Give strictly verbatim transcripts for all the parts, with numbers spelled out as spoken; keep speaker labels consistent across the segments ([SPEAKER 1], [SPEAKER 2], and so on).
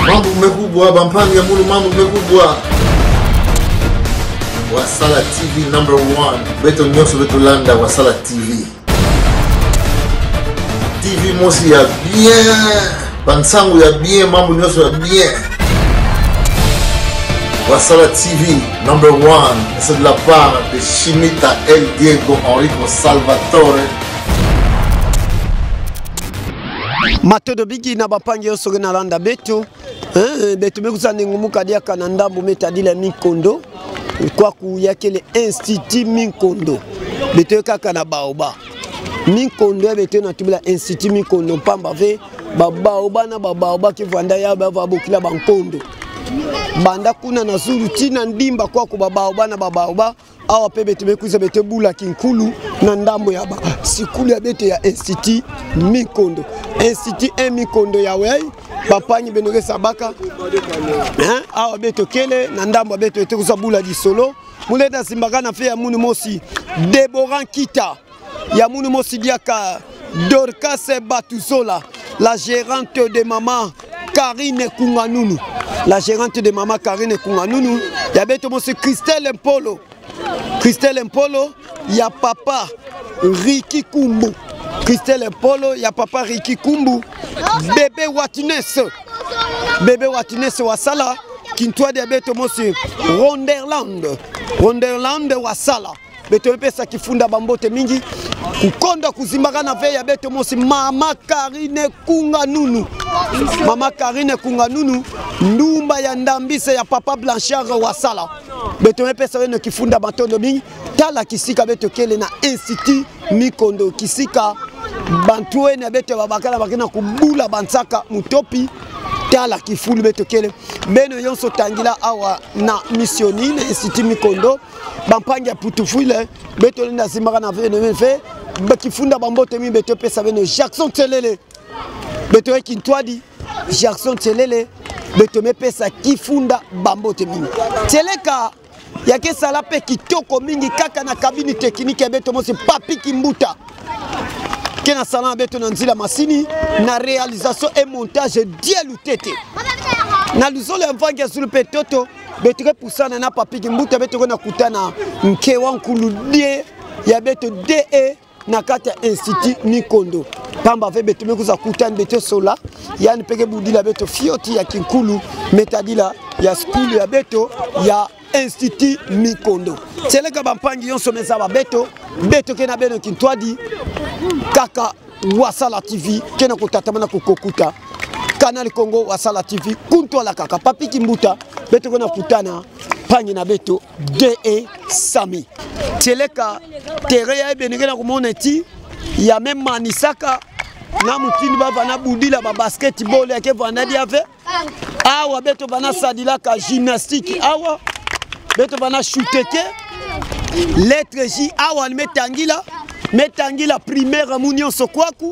[SPEAKER 1] Mambo mekubwa bampanga mulu mambo mekubwa. Wasala T V number one. Beto nyoso beto landa Wasala T V. T V mosi ya bien. Bansangu ya bien, mambo nyoso ya bien. Wasala T V number one. C'est de la part de Chimita El Diego Enrico Salvatore.
[SPEAKER 2] Matodo bigi na bapangi yoso na landa beto. Eh beto mekuza ngumuka dia kana ndambo metadila Minkondo. Kwa kuyakele Institut Minkondo. Beto kaka na baoba. Minkondo beto na tubila Institut Minkondo pamba ve babaoba na babaoba ki vanda ya bava bokila bankondo. Banda kuna na zuru tina ndimba kwa kubabaoba na babaoba awa pe beto mekuza beto bula kinkulu na ndambo ya ba sikulu ya beto ya Institut Minkondo. Institut Minkondo ya wei bapanyi benoge sabaka hein awa beto kele na ndambo beto ete bula di solo muleta simbaka na fe ya munu mosi Deborah Kita ya munu mosi diaka Dorcas Batuzola, la gérante de maman Karine Kunganunu, la gérante de maman Karine Kunganunu ya beto mosi Christelle Mpolo, Christelle Mpolo ya papa Ricky Kumbu, Christelle Mpolo ya papa Ricky Kumbu, bébé Watines, bébé Watines Wasala, Kintwa de beto mosi Ronderland, Ronderland Wasala, beto pesa kifunda bambote mingi, kukonda kuzimbaka na veya beto mosi mama Karine Kunganunu, mama Karine Kunganunu, ndumba ya ndambise ya papa Blanchard Wasala, beto pesa weno kifunda batondo mingi, tala kisika beto kele na Institut Minkondo kisika bantuwe na beto babakala bakina kubula bansaka mutopi tala kifulu beto kele beno yonso tangila awa na missionine Institut Minkondo bampangia putufule beto linda simaka na vene fe bakifunda bambote mi beto pesa beno Jackson Telele beto ekintwadi Jackson Telele beto me pesa kifunda bambote mi teleka yake sala pe kitoko mingi kaka na kabini tekniki beto mosi Papi Kimbuta kena sala beto na nzila masini na réalisation et montage dielu tete na luzolo ya mvangi ya zulu petoto beto pusana na Papi Kimbuta beto na kutana mke wankulu die ya beto de na kata Institut Minkondo pamba ve beto mekuza kutana beto sola yani peke budila beto fioti ya kinkulu metadila ya skulu ya beto ya Institut Minkondo teleka bampangi yonso mezaba beto beto kena beno kintwadi kaka Wasala T V kena kutatamana kukokuta Canal Congo Wasala T V kunto la kaka Papi Kimbuta beto kena kutana pangi na beto de Sami teleka tereya benengena kumona ti ya même manisaka na mutini bava na budila ba basketball yake vandadi ave awa beto bana sadila ka gymnastique awa beto bana shuteke lettre J awa metangila metangila primaire munyon sokwaku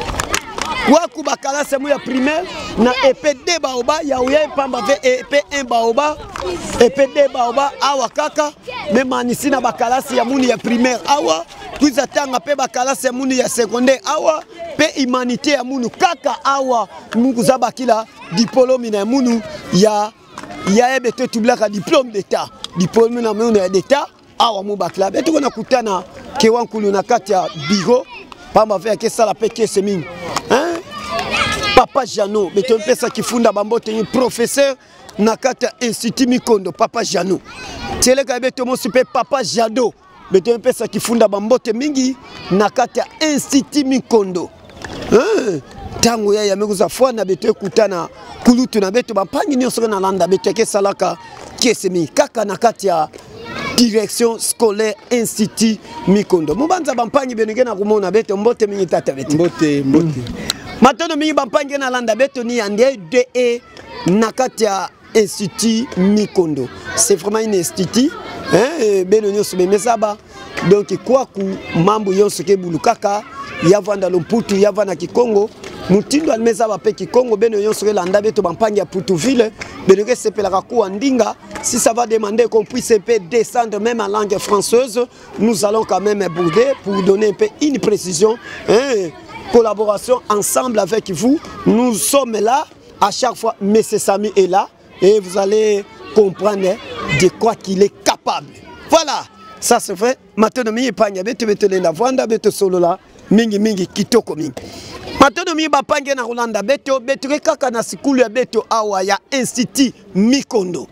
[SPEAKER 2] kwaku bakalase mu ya primaire na E P D baoba ya uye pamba ve E P un baoba E P D baoba awa kaka memanisi na bakalase ya muni ya primaire awa kuza tanga pe bakalase ya muni ya secondaire awa pe humanité ya munu kaka awa mungu zabakila diplôme na munu ya ya ebete tublaka diplôme d'état diplôme na munu ya d'état awa mu bakla beto kona kutana ke wankulu na kati ya bigo pamba ve ke sala pe ke semingi hein Papa Jano beto pesa kifunda bambote ni professeur na kati ya Institut Minkondo Papa Jano teleka beto mosi pe Papa Jado beto pesa kifunda bambote mingi na kati ya Institut Minkondo hein tango ya yamekuza fwana beto kutana kulutu na beto bampangi nyonso na landa beto ke salaka kesemi kaka na kati ya direction scolaire Institut Minkondo mubanza bampangi benenge na kumona beto mbote mingi tata beto
[SPEAKER 3] mbote mbote mm.
[SPEAKER 2] Matono mingi bampangi na landa beto ni ande de na kati ya Institut Minkondo c'est vraiment un institut hein beno nyoso bemesaba donc kwa ku mambo yonso ke bulukaka yavanda lomputu yavana Kikongo mutindo almezaba pe Kikongo beno yonso ke landa beto bampangi ya Putuville beno ke sepelaka ku andinga si ça va demander qu'on puisse un peu descendre même en langue française nous allons quand même bouder pour donner un peu une précision hein collaboration ensemble avec vous nous sommes là à chaque fois, M. Samy est là et vous allez comprendre de quoi qu'il est capable. Voilà, ça se fait. Maintenant, mi panya beto beto le lavanda beto solo la mingi mingi kitoko mingi. Maintenant, mi bapanga na Rolanda beto beto kaka na sikulu ya beto awa ya Institut Mikondo.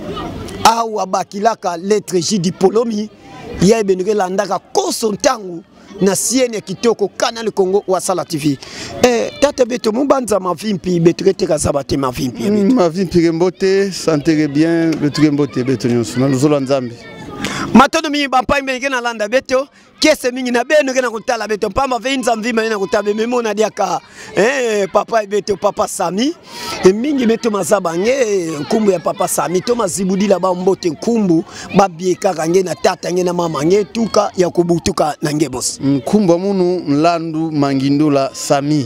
[SPEAKER 2] Awa bakilaka lettre J diplôme ya benike landaka kosontangu na siene kitoko Canal Congo wa Sala T V. Eh tata beto mubanza mavimpi beto keteka sabate mavimpi beto.
[SPEAKER 3] Mavimpi mbote santere bien beto mbote beto nyonso na luzolo nzambi.
[SPEAKER 2] Matono mi bampa imenge na landa beto kese mingi na beno kena kutala beto pamba veinza mvima na kutabe memona diaka eh papa beto papa Sami e mingi beto mazaba nge nkumbu ya papa Sami to mazibudila ba mbote nkumbu ba bieka kange na tata nge na mama nge tuka ya kubutuka na nge boss
[SPEAKER 3] nkumbu munu Landu Mangindula Sami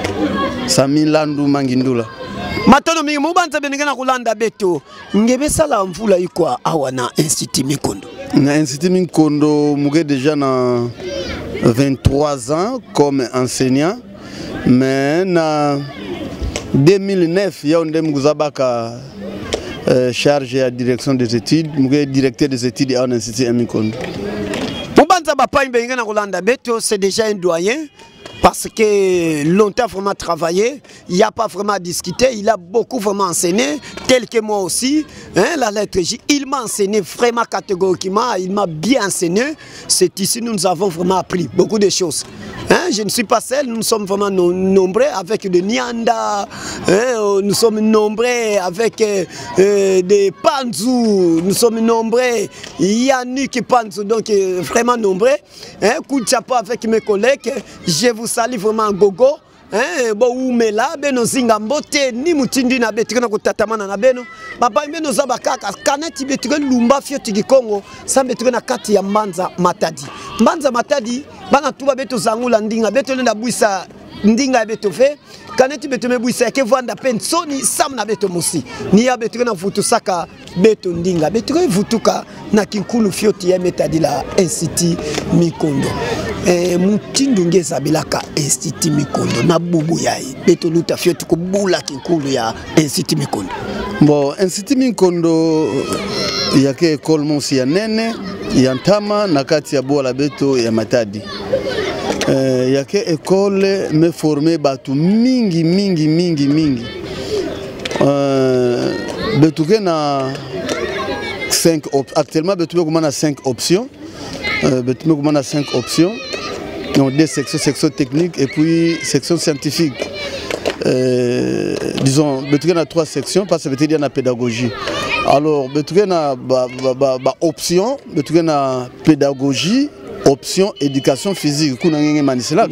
[SPEAKER 3] Sami Landu Mangindula.
[SPEAKER 2] Matono mingi mubanza benenge na kulanda beto ngebe sala mvula iko awa na Institut Mikondo.
[SPEAKER 3] Na Institut Mikondo muge déjà na vingt-trois ans comme enseignant, mais na deux mille neuf ya onde muguzabaka euh, chargé à direction des études, muge directeur des études à l'Institut Mikondo.
[SPEAKER 2] Mubanza bapa benenge na kulanda beto c'est déjà un doyen. Parce que longtemps vraiment travaillé, il n'y a pas vraiment à discuter, il a beaucoup vraiment enseigné, tel que moi aussi, hein, la lettre J, il m'a enseigné vraiment catégoriquement, il m'a bien enseigné, c'est ici nous avons vraiment appris beaucoup de choses. Hein, je ne suis pas seul, nous sommes vraiment no nombreux avec des Nyanda, hein, nous sommes nombreux avec euh, des Panzou, nous sommes nombreux, Yannick Panzou, donc euh, vraiment nombreux. Hein, coup de chapeau avec mes collègues, je vous salue vraiment gogo. Hein, bo umela beno zinga mbote ni mutindi na betika na kutatamana na beno baba beno zaba kaka kaneti betika lumba fioti kikongo sa betika na kati ya Mbanza Matadi Mbanza Matadi bana tuba beto zangula ndinga beto nda buisa ndinga beto fe kaneti beto mebuisa ke vanda pensoni sam na beto musi ni ya betika na vutu saka beto ndinga betika vutuka na kinkulu fioti ya Matadi la Institut Mikondo. Eh, mutindo ngeza bilaka Institut Mikondo na bubu yai beto luta fiotu kubula kinkulu ya Institut Mikondo.
[SPEAKER 3] Bon, Institut Mikondo yake école monsi ya nene ya ntama na kati ya bola beto ya Matadi. Eh, yake école me formé batu mingi mingi mingi mingi. Euh, beto na cinq op actuellement beto na cinq options. Euh, beto na cinq options. Donc des sections, sections techniques et puis section scientifique. Euh, disons, il y a trois sections parce que il y a la pédagogie. Alors, il y a une option, il y a la pédagogie, option éducation physique. Il y a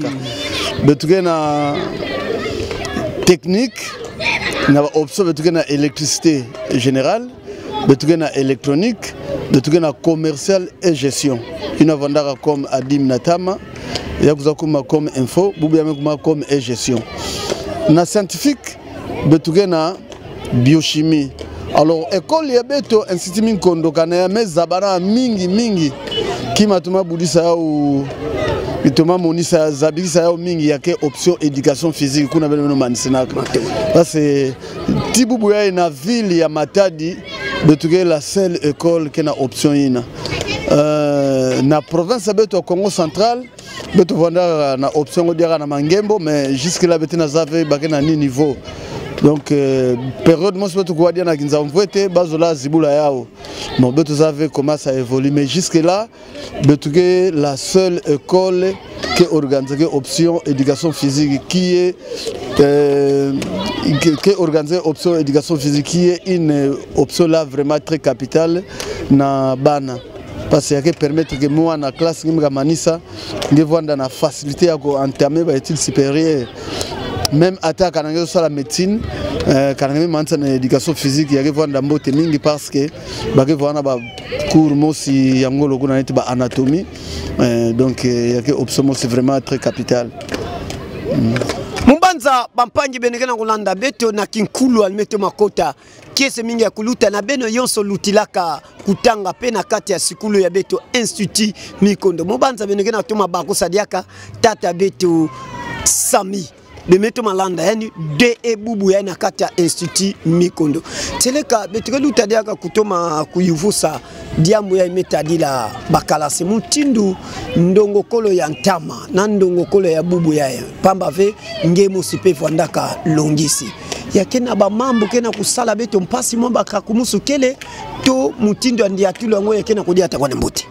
[SPEAKER 3] la technique, il y a option, il y a l'électricité générale, il y a l'électronique, il y a commercial et gestion. Il y a comme Adim Natama. Il y a comme info, comme gestion. Na scientifique, betugena biochimie. Alors école ya beto Institut Mikondo kana mais zabana mingi mingi kimatuma budisa ou bitoma monisa zabisa ya mingi yake option éducation physique kuna beno manisinaka. Parce que tibubu ya na ville ya Matadi betuge la seule école qui a option ina. Euh, na province beto Congo central beto vanda na option odira na Mangembo mais jusque là beto na zave bakena ni niveau. Donc euh, période moi beto kwa dia na kinza mvwete bazola zibula yao. Bon beto zave commence à évoluer mais jusque là beto la seule école qui organise option éducation physique qui est euh, qui organise option éducation physique qui est une option là vraiment très capitale na bana. Parce que permettre que moi na classe ngimga manisa ngevanda na facilité ya ko entamer ba études supérieures même attaque kanangezo sala médecine euh kanangezo mansa na éducation physique ya ngevanda mbote mingi parce que ba ngevana ba cours mosi yangolo kuna neti ba anatomie euh, donc ya ke option c'est vraiment très capital. Mm.
[SPEAKER 2] Mumbanza bampangi benekena kulanda beto na kinkulu almeto makota kiese mingi ya kuluta na beno yonso lutilaka kutanga pe na kati ya sikulu ya beto Institut Mikondo. Mumbanza benekena tuma bako sadiaka tata beto Sami bemeto malanda yani de ebubu ya na kati ya institut Mikondo teleka betrelu tadiaka kutoma kuyuvusa diambo ya metadila bakalasi mutindu ndongokolo ya ntama na ndongokolo ya bubu ya pamba ve ngemo sipe vandaka longisi yakena ba mambo kena kusala beto mpasi momba kakumusu kele to mutindo ndia tulo ngo yakena kudia atakwana mbuti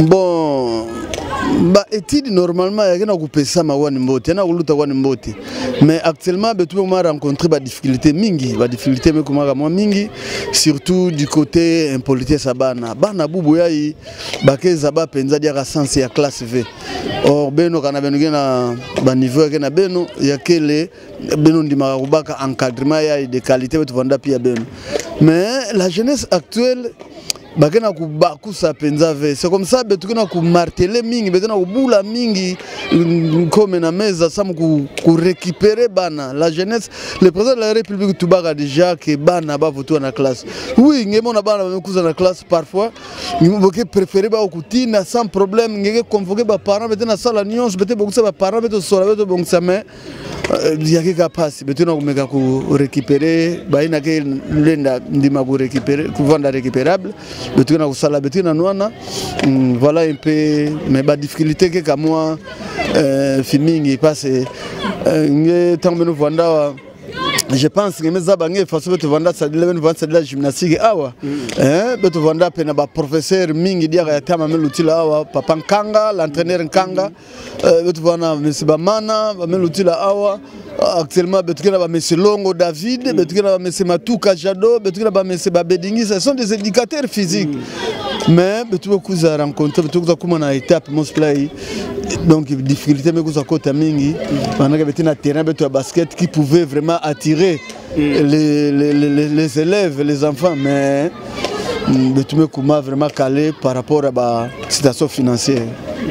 [SPEAKER 3] bon ba étude normalement yakena kupesa mawani mbote na kuluta kwa mbote mais actuellement betu m'a rencontré ba difficulté mingi ba difficulté me kuma moi mingi surtout du côté impolitesse bana bana bubu yayi bakeza ba penza dia sens ya classe V or beno kana beno gena ba niveau yakena beno yakele beno ndima kubaka encadrement yayi de qualité betu vanda pia beno mais la jeunesse actuelle bakena kubakusa penza ve c'est comme ça betukena ku marteler mingi betena kubula mingi comme na meza sam ku, ku récupérer bana la jeunesse le président de la République tubaka déjà que bana ba votu na classe oui ngemo na bana bamekuza na classe parfois ngeboke préférer ba okutina sans problème ngeke convoquer ba parents betena sala nyonso bete bokusa ba parents beto sola beto bongsa mais yake kapasi betena kumeka ku récupérer ba ina ke lenda ndima ku récupérer ku vendre récupérable betuna kusala betuna nwana voilà un peu mais ba difficulté que comme moi euh filming passe nge tambe no vanda je pense que mes abange façon betu vanda ça eleven vanda ça de la gymnastique awa hein betu vanda pena ba professeur mingi dia ya tama melutila awa papa Nkanga l'entraîneur Nkanga betu vanda monsieur Bamana ba melutila awa actuellement betukena ba monsieur Longo David betukena ba monsieur Matuka Jado betukena ba monsieur Babedingi ce sont des éducateurs physiques mais betu kuza rencontrer betu kuza kuma na étape mon play donc difficulté mais kuza kota mingi pendant que betina terrain betu basket qui pouvait vraiment attirer les, les, les, les élèves les enfants mais betu me kuma vraiment calé par rapport à la situation financière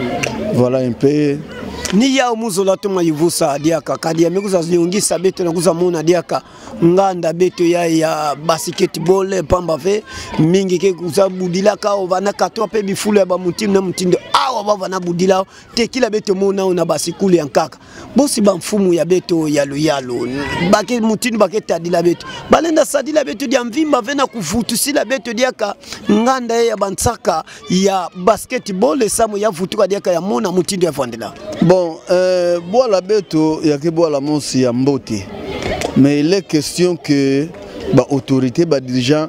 [SPEAKER 3] voilà un peu
[SPEAKER 2] ni ya muzola to mayivusa diaka kadia mekuza ziongisa beto na kuza mona diaka nganda beto ya ya basketball pamba ve mingi ke kuza budila ka ovana katwa pe bifule ba mutim na mutindo awa bava na budila te kila beto mona una basikulu ya nkaka bosi ba mfumu ya beto yalo yalo bake mutindo baketa dila beto balenda sadila beto dia mvimba vena kufutu sila beto diaka nganda ya bansaka ya basketball samu ya futuka diaka ya mona mutindo ya vandela
[SPEAKER 3] bon euh bois la beto ya ke bois la monsi ya mbote mais il est question que ba autorité ba dirigeant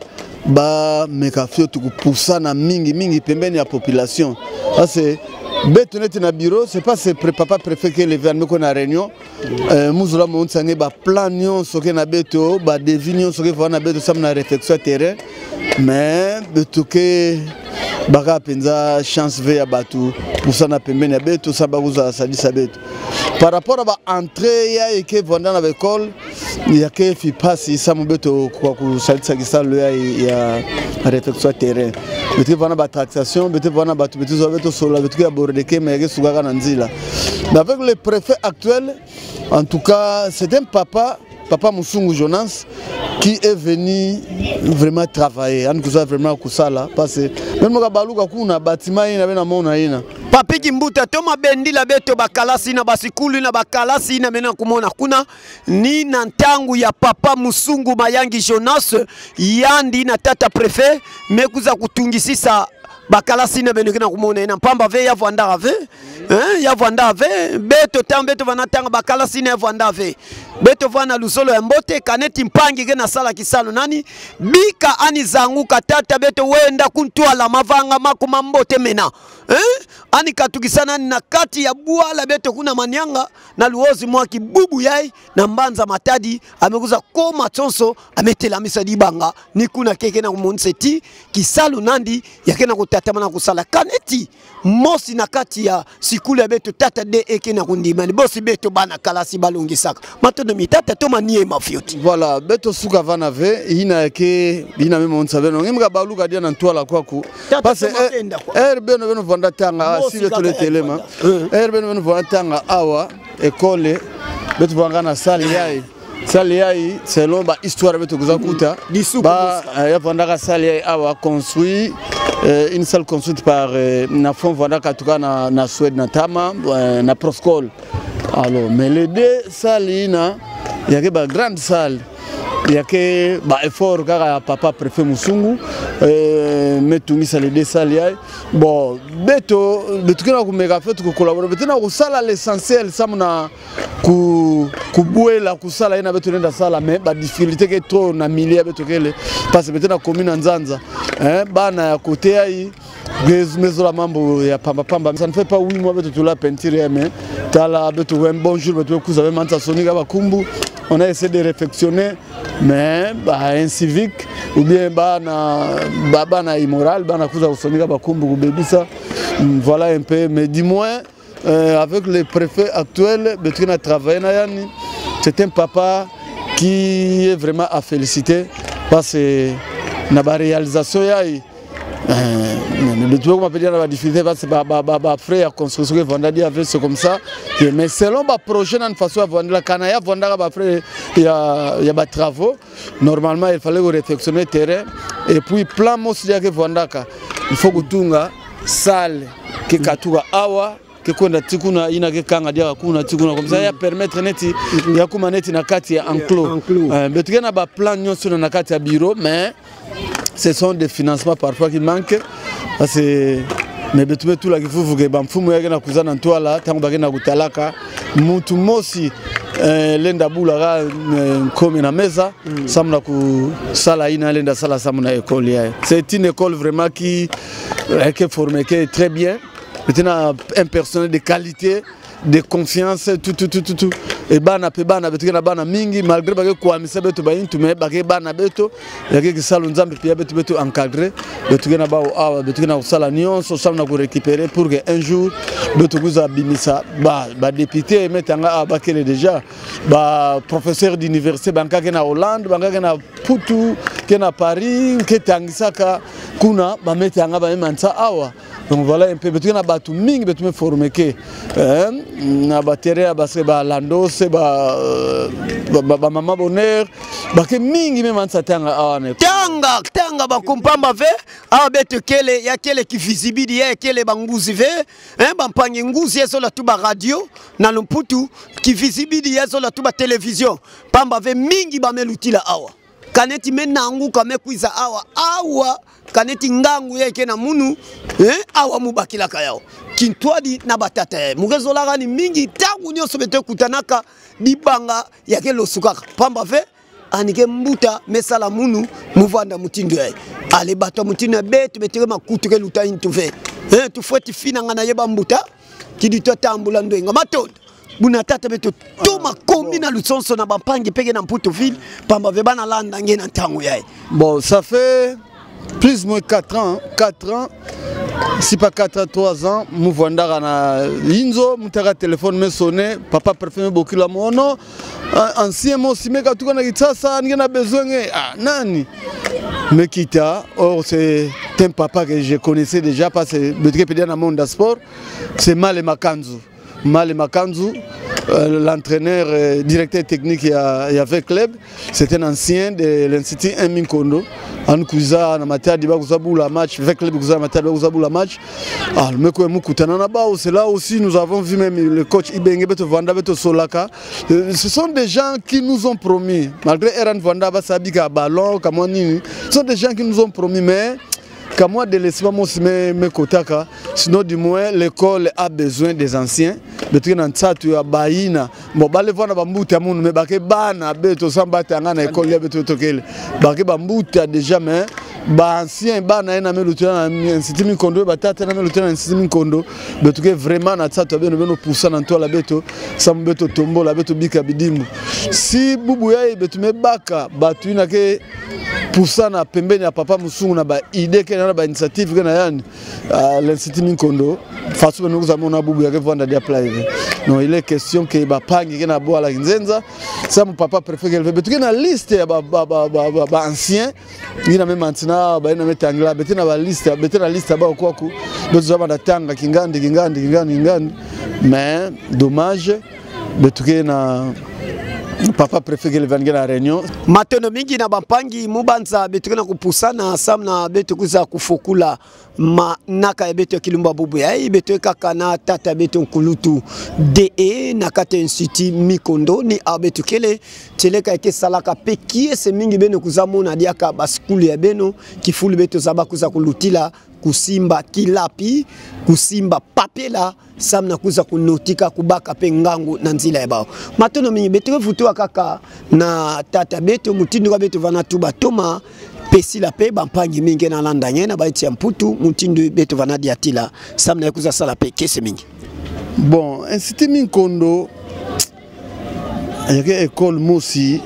[SPEAKER 3] ba mekafio tu poussa na mingi mingi pembeni ya population ça c'est beto net na bureau c'est pas c'est papa préfet que les vermes qu'on a réunion euh muzula montsangé ba plan nyon soke na beto ba devinion soke fa na beto sam na réflexion terrain mais beto ke baka penza chance ve ya batu pour ça na pembeni ya beto ça ba kuza sadisa beto par rapport à ba entrée ya eke vanda na école ya ke fi passe ça mo beto kwa ku sadisa kisalo ya ya réflexion terrain beto vana ba taxation beto vana batu beto zo beto sola beto ya bordeke mais ke sugaka na nzila avec le préfet actuel en tout cas c'est un papa Papa Musungu Jonas qui est venu vraiment travailler. On nous a vraiment kusala parce que même quand baluka kuna bâtiment ina bena mona ina.
[SPEAKER 2] Papi Kimbuta toma bendi la beto bakalasi na basikulu na bakalasi na mena kumona kuna ni na ntangu ya Papa Musungu Mayangi Jonas yandi na tata préfet mekuza kutungisisa bakalasi na beno kina kumona ina pamba ve ya vanda ve hein ya vanda ve beto tambeto vanatanga bakalasi na vanda ve beto vana lusolo ya mbote kaneti mpangi gena sala kisalo nani bika ani zanguka tata beto wenda kuntwala mavanga makuma mbote mena eh ani katukisana na kati ya buala beto kuna manyanga na luozi mwaki bubu yai na mbanza matadi amekuza koma tonso ametela misadi banga ni kuna keke na kumonseti kisalo nandi yakena kutatamana kusala kaneti mosi na kati ya sikule beto tata de eke na kundimani bosi beto bana kalasi balongi saka matono mitata toma niye mafioti
[SPEAKER 3] voilà beto suka vana ve ina ke ina meme on savait non ngimga baluka dia na ntwala kwaku parce er beno beno vanda tanga si beto le telema er beno beno vanda tanga awa école beto vanga na salle yai salle yai selon ba histoire beto kuzakuta ba ya vanda ka salle yai awa construit Euh, une salle construite par euh, na fond voilà katuka na na Suède na Tama euh, na Proscol Alors, mais les deux salles, il y a une grande salle. Il y a que effort car papa préfet Musungu mais tout mis les deux salles. Bon, beto beto que na ku mega fait ku collaborer beto na ku sala l'essentiel ça mona ku ku buela ku sala ina beto nda sala mais ba difficulté que trop na milieu beto kele parce que beto na commune Nzanza hein bana ya côté ai maison la mambo ya pamba pamba ça ne fait pas huit mois beto tu la peinture mais tala beto un bon jour beto ku avez manta sonika ba kumbu. On a essayé de réflexionner, mais bah, un civique ou bien bah, bah, bah, immoral, bah, voilà un peu. Mais du moins, euh, avec le préfet actuel, c'est un papa qui est vraiment à féliciter parce que la réalisation, le tout comme appelé la difficulté parce que bah frère à construction que vendredi avec c'est comme ça mais selon ma projet d'une façon à vendre la canaya vendre bah frère il y a il y a des travaux normalement il fallait réfectionner terrain et puis plan monsieur que vendre il faut que tunga salle que katuga awa que kwenda tikuna ina ke kanga dia kuna tikuna comme ça ya permettre neti ya kuma neti na kati ya enclos mais tu na ba plan nyonso na kati ya bureau mais ce sont des financements parfois qui manquent parce que mais betume tout la kifufu ke bamfumu yake na kuzana ntwala tangu bagena kutalaka mtu mosi lenda bula comme na meza samna ku sala ina lenda sala samna école ya c'est une école vraiment qui est formée qui est très bien maintenant un personnel de qualité de confiance tout tout tout tout et bana pe bana beto na bana mingi malgré ba ko amisa beto ba intu me ba ke bana beto ya ke sala nzambe pia beto beto encadré beto na ba awa beto na sala nion so samna ko récupérer pour que un jour beto kuza bimisa ba ba député metanga ba kele déjà ba professeur d'université banka ke na Hollande banka ke na Putu ke na Paris ke tangisaka kuna ba metanga ba mansa awa. Donc voilà un peu, betu na batu mingi betu me formé que na batterie parce que ba lando c'est ba ba maman bonheur ba que mingi me mansa tanga awane
[SPEAKER 2] tanga tanga ba kumpamba ve a betu kele ya kele ki visibilité ya kele banguzi ve hein ba mpangi nguzi yeso la tuba radio na lumputu ki visibilité yeso la tuba télévision pamba ve mingi ba melutila awa kaneti mena anguka mekuiza awa awa kaneti ngangu yake na munu eh awa mubakila kayao kintwadi na batata mugezo la gani mingi tangu nyoso bete kutanaka dibanga yake losukaka pamba ve anike mbuta mesala munu muvanda mutindo yae ale bato mutindo betu betere makutu ke luta intuve eh tufweti fina ngana yeba mbuta kidi totambula ndenga matondo buna tata beto toma kombi na lusonso na bampangi peke na mputo ville pamba ve bana landa ngena tangu yae.
[SPEAKER 3] Bon, ça fait plus ou moins quatre ans, quatre ans, si pas quatre ans, trois ans, Mouvandara na Inzo, Moutara téléphone me sonné, papa préfère beaucoup la mono, ancien mot si mec a tout qu'on a dit ça, ça, n'y a besoin, ah, nani, me quitta, or c'est un papa que je connaissais déjà parce que le truc dans le monde du sport, c'est Male Makanzu. Male Makanzu, euh, l'entraîneur euh, directeur technique il avait club, c'est un ancien de l'Institut Amin Kondo. En kuza na matadi ba kuzabu la match, avec club kuza matadi ba kuzabu la match. Ah, le mec mukutana na ba, c'est là aussi nous avons vu même le coach Ibenge Beto Vanda Beto Solaka. Ce sont des gens qui nous ont promis, malgré Eran Vanda ba sabika ballon comme nini, ce sont des gens qui nous ont promis mais comme moi de laisser pas mon mes kotaka, sinon du moins l'école a besoin des anciens. Betu na ntsatu ya baina, mo bale vona bambuta munu me bake bana beto samba tanga na école ya beto tokele. Bake bambuta déjà mais ba ancien bana ena me lutana na Institut Minkondo batata na me lutana na Institut Minkondo. Betu ke vraiment na ntsatu beno beno poussa na ntola beto, sam beto tombo la beto bika bidimu. Si bubu ya betu me baka batu ina ke poussa na pembeni ya papa Musungu na ba idée ke na ba initiative ke na yani l'Institut Minkondo. Façon nous avons na bubu ya ke vendre dia apply. Non, il est question que ba pangi ke na bo ala nzenza. Ça mon papa préfère qu'elle veut betu ke na liste ya ba ba ba ba ba ancien. Il na même maintenant ba ina metangla betu na ba liste, betu na liste ba kwa ku. Betu za ba tanga kingandi kingandi kingandi kingandi. Mais dommage betu ke na Papa préfet que vangi na réunion.
[SPEAKER 2] Matono mingi na bampangi mubanza betu na kupusana samna betu kuza kufokula ma naka ya betu kilumba bubu ya betu kaka na tata betu nkulutu D E na kata institut Mikondo ni abetu kele teleka ke salaka pekie se mingi beno kuzamu na diaka baskuli ya beno kifulu betu zaba kuza kulutila kusimba kilapi kusimba papela samna kuza kunotika kubaka pe ngangu na nzila ya bao matono mingi betu vutu kaka na tata betu mutindo kwa betu vana tuba toma pesi la pe bampangi mingi na landa nyena baiti ya mputu mutindo betu vana diatila samna kuza sala pe kese mingi.
[SPEAKER 3] Bon, Institut Mikondo il y a une école mosi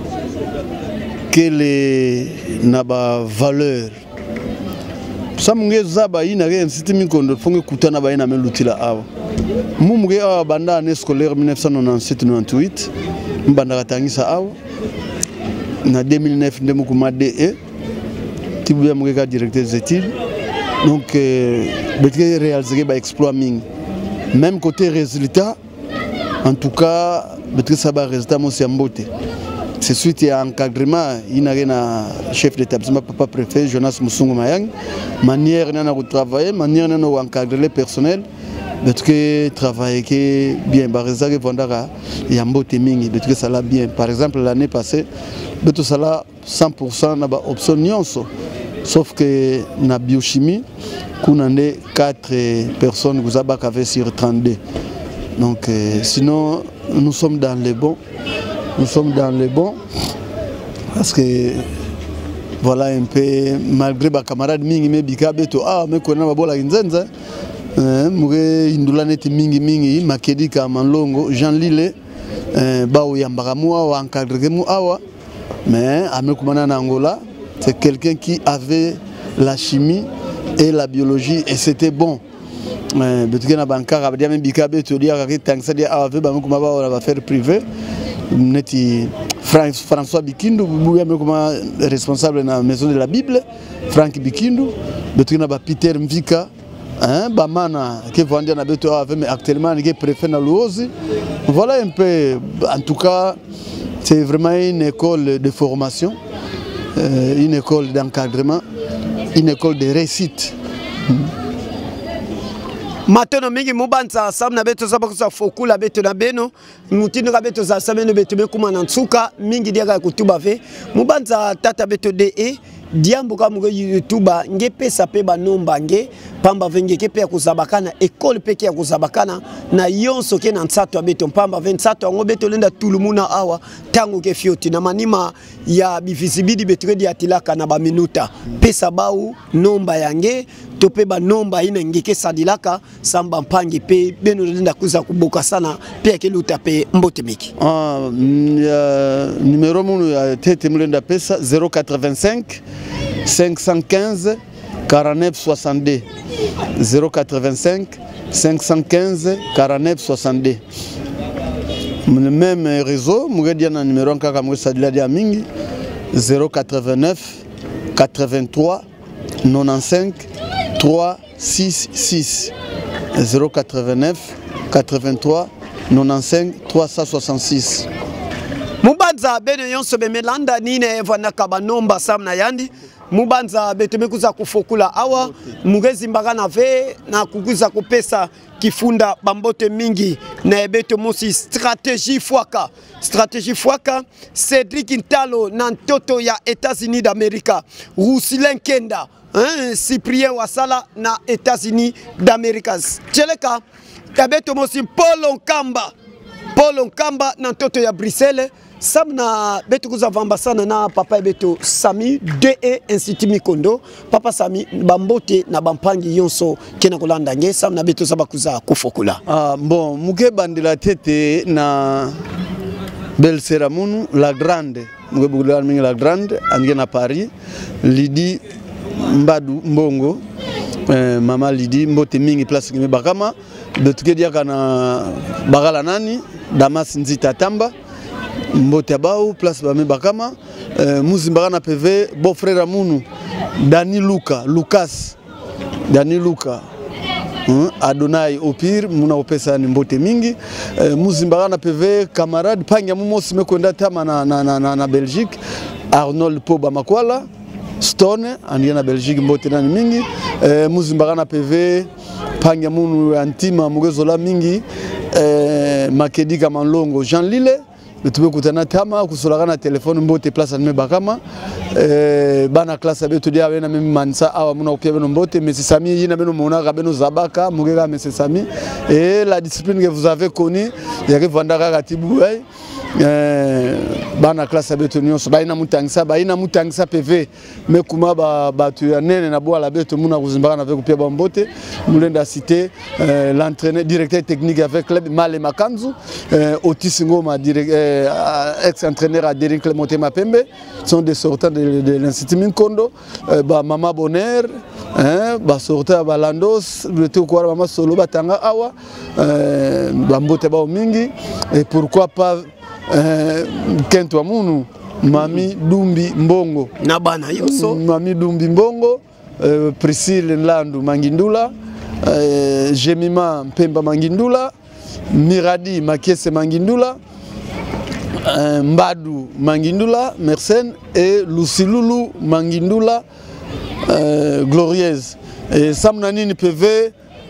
[SPEAKER 3] que na ba valeur samunge zaba ina ke Institut Mikondo fonge kutana ba ina melutila awa mumuge awa banda année scolaire mille neuf cent quatre-vingt-sept quatre-vingt-huit mbanda katangisa awa na deux mille neuf ndemu kuma D E tibuya mugeka directeur des études donc euh, betre réaliser ba exploit ming même côté résultat en tout cas betre ça ba résultat mo siambote. C'est suite à encadrement, il y a un chef d'établissement, papa préfet, Jonas Musungu Mayang, manière de travailler, manière de encadrer le personnel, de travailler bien, par exemple, il y a un beau timing, de ça là bien. Par exemple, l'année passée, de ça là cent pour cent n'a option nyonso, sauf que na biochimie, qu'on a quatre personnes qui ont sur trente-deux. Donc, euh, sinon, nous sommes dans les bons. Nous sommes dans les bons parce que voilà un peu malgré mes camarades mingi me bikabe to ah me kona babola nzenza euh muge indula neti mingi mingi makedi ka manlongo Jean Lille euh bao yambaramu wa encadrer mu awa mais amekumana na Angola c'est quelqu'un qui avait la chimie et la biologie et c'était bon. Euh betukena bankara badia me bikabe to dia ka tangsa dia ave ba mukuma ba va faire privé. Neti François Bikindu responsable de la maison de la Bible, Franck Bikindu, Peter Mvika, Bamana qui vendait na beto avec actuellement qui préfet na Luozi. Voilà un peu, en tout cas, c'est vraiment une école de formation, une école d'encadrement, une école de réussite.
[SPEAKER 2] Matono mingi mubanza samna beto saba kusa fokula beto na beno mutindo ka beto za sameno beto bekuma na nsuka mingi diaka kutuba ve mubanza tata beto D E diambo ka muge YouTube nge pesa pe ba nomba nge pamba venge ke pe ya kuzabakana école pe ke ya kuzabakana na yonso ke na nsato beto pamba vingt-sept ngo beto lenda tulumuna awa tango ke fioti na manima ya bivisibidi beto di atilaka na ba minuta pesa bau nomba yange tope ba nomba ina ngeke sadilaka samba mpangi pe beno lenda kuza kuboka sana pe ke luta pe mbote miki.
[SPEAKER 3] Ah numéro munu ya tete mulenda pesa zéro quatre-vingt-cinq cinq cent quinze quarante-neuf soixante-deux zéro quatre-vingt-cinq cinq cent quinze quarante-neuf soixante-deux. Le même réseau, Mouredia na numéro un kaka Moussa Diladia Mingi zéro quatre-vingt-neuf quatre-vingt-trois quatre-vingt-quinze trois six six zéro quatre-vingt-neuf quatre-vingt-trois quatre-vingt-quinze trois cent soixante-six.
[SPEAKER 2] Mubanza bene yonso be melanda nine vana kabanomba samna yandi mubanza betume kuza kufokula awa mugezi mbagana ve na kukuza kupesa kifunda bambote mingi na beto mosi stratégie fwaka stratégie fwaka Cédric Ntalo na ntoto ya États-Unis d'Amérique Roussillin Kenda hein Cyprien Wasala na États-Unis d'Amérique Tcheleka kabeto mosi Paul Nkamba Paul Nkamba na ntoto ya Bruxelles samna beto kuzavamba sana na papa beto Sami D E Institut Mikondo papa Sami bambote na bampangi yonso kena kolanda nge samna beto sabakuza kufokula.
[SPEAKER 3] Ah bon muke bandila tete na Belle Seramunu la grande muke bugula mingi la grande ange na Paris Lidi Mbadu Mbongo eh, mama Lidi mbote mingi place kimi bakama beto kedia kana bagala nani Damas Nzita Tamba mbote bao place ba bakama euh, muzimba na P V beau frère Amunu Dani Luka Lucas Dani Luka Adonai au pire muna opesa ni mbote mingi Muzimba na P V camarade panga mumo sime kwenda tama na na na, na Belgique Arnold Poba Makwala Stone andi na Belgique mbote nani mingi Muzimba na P V panga munu antima mugezola mingi Makedi Kamanlongo Jean Lille Betube kutana tama kusolaka na telefone mbote place anime bakama eh bana classe betu dia bena mimi mansa awa muna opia beno mbote mais Sami yina beno mona ka beno zabaka mugega mais Sami et la discipline que vous avez connue ya ke vandaka katibu ouais eh bana classe betu nyonso baina mutangisa baina mutangisa P V mais kuma ba batu ya nene na boala betu muna kuzimbaka na avec opia ba mbote mulenda cité l'entraîneur directeur technique avec club Male Makanzu Otis Ngoma ex-entraîneur à Derrick Clémenté Mapembe, sont des sortants de, de l'Institut Minkondo, euh, bah, Mama Bonheur, hein, bah, sortant à Landos, le Tokouar Mama Solo Batanga Awa, euh, Bambote Baomingi, et pourquoi pas euh, Kento Amunu, Mami Dumbi Mbongo,
[SPEAKER 2] Nabana Yoso,
[SPEAKER 3] Mami Dumbi Mbongo, euh, Priscille Nlandu Mangindula, euh, Jemima Pemba Mangindula, Miradi Makiese Mangindula, Euh, Mbadou Mangindula, Mersenne et Lucilulu Mangindula euh, Glorieuse. Et Samnani P V,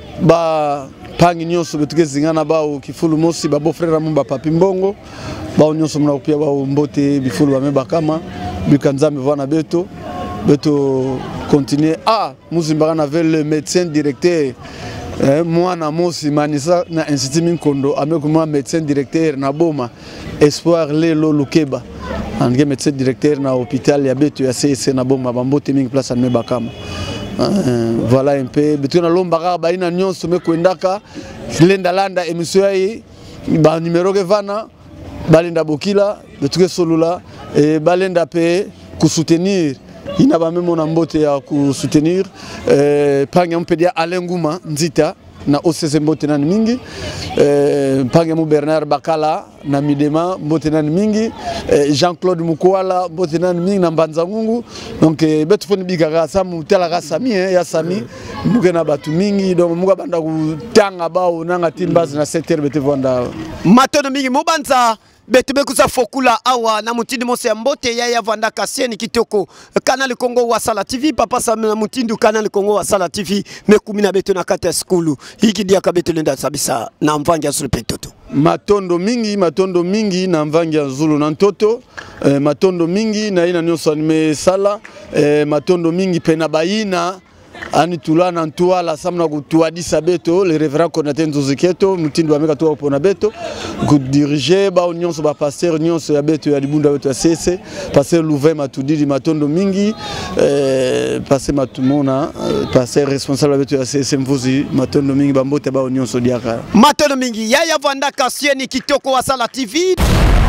[SPEAKER 3] ba pangi nyonso betuke zingana bao kifulu mosi ba beau frère mumba papi mbongo bao nyonso mna kupia bao mbote bifulu ba meba kama bikanza mevana beto beto continuer ah Muzimba na avait le médecin directeur Eh, moi na mosi manisa na Institut Minkondo avec moi médecin directeur na boma Espoir Lelo Lukeba ange médecin directeur na hôpital ya betu ya C C na boma bambote mingi place na Bakama euh, voilà un peu betu na lomba ba ina nyonso me kwendaka lenda landa émission yi ba numéro ke vana balenda bokila betu ke solula et balenda pe ku soutenir ina ba memo na mbote ya ku soutenir eh panga mpedia Alenguma Nzita na O C C mbote nani mingi eh panga mu Bernard Bakala na Midema mbote nani mingi eh, Jean-Claude Mukwala mbote nani mingi na Mbanza Ngungu donc eh, betu foni bigaga samu tela ga Sami eh, ya Sami muke na batu mingi donc muka banda kutanga bao nanga timbazi na secteur betu vonda
[SPEAKER 2] matono mingi mubanza Betube kusa fokula awa na mutindi mose mbote ya ya vanda kasieni kitoko Canal Congo Wasala T V papa sa na mutindu Canal Congo Wasala T V mekumina beto na kata skulu hiki dia kabeto lenda sabisa na mvangi azulu petoto
[SPEAKER 3] matondo mingi matondo mingi na mvangi azulu na ntoto eh, matondo mingi na ina nyonso anime sala eh, matondo mingi pena baina ani tulana ntuala samna kutuadisa beto le révérend Konaté Nzoziketo mutindo ameka tuwa pona beto ku diriger ba nyonso ba pasteur nyonso ya beto ya libunda beto ya C C pasteur Louvain matudidi matondo mingi eh passer matumona passer responsable beto ya C C mvuzi matondo mingi bambote ba nyonso diaka
[SPEAKER 2] matondo mingi yaya vanda kasieni kitoko Wasala T V